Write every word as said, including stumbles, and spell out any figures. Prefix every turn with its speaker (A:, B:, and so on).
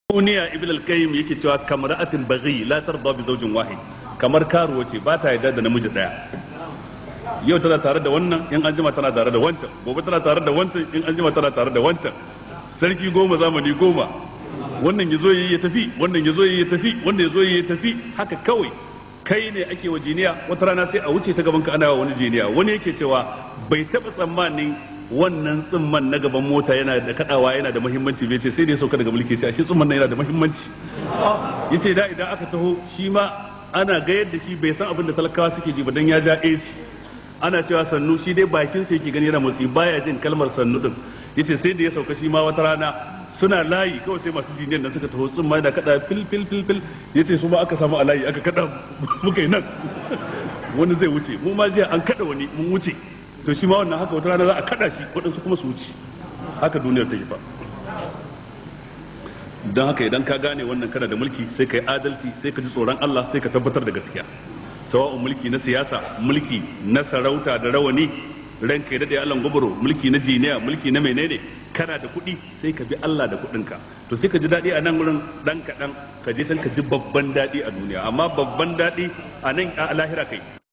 A: Duniya Ibn al-Qayyim yake cewa kamra'atin baghi la tarda bi zawjin wahid, kamar karuwa ce ba ta yarda da namiji daya. Yau tana tare da wannan, in an jima tana tare da wancan, gobe tana tare da wancan, in an jima tana tare da wancan. Sarki goma zamani goma, wannan yazo yayi ya tafi, wannan yazo yayi ya tafi, wannan yazo yayi ya tafi, haka kawai. Kai ne ake wa jiniya, wata rana sai a wuce ta gaban ka ana wa wani jiniya. Wani yake cewa bai taba tsammanin wannan tsimman na gaban mota yana da kadawa yana da muhimmanci bai ce sai da ya sauka daga mulki sai shi tsimman nan yana da muhimmanci. Yace da idan aka taho shi ma ana ga yadda shi bai san abin da talakawa suke ji ba dan ya ja A C. Ana cewa sannu shi dai bakin sa yake gani yana motsi baya jin kalmar sannu din. Yace sai da ya sauka shi ma wata rana suna layi kawai sai masu jiniyan nan suka taho tsimma da kada fil fil fil fil yace su ma aka samu a layi aka kada muka yi nan. Wani zai wuce mu ma jiya an kada wani mun wuce. To shi ma wannan haka wata rana za a kada shi waɗansu kuma su wuce, haka duniyar ta yi fa. Don haka idan ka gane wannan kana da mulki sai ka yi adalci, sai ka ji tsoron Allah, sai ka tabbatar da gaskiya. Sawa'un mulki na siyasa, mulki na sarauta da rawani, ranka ya daɗe Allah gobaro, mulki na jiniya, mulki na menene, kana da kuɗi sai ka bi Allah da kuɗinka. To sai ka ji daɗi a nan wurin ɗan kaɗan, ka je san ka ji babban daɗi a duniya, amma babban daɗi a nan a lahira kai.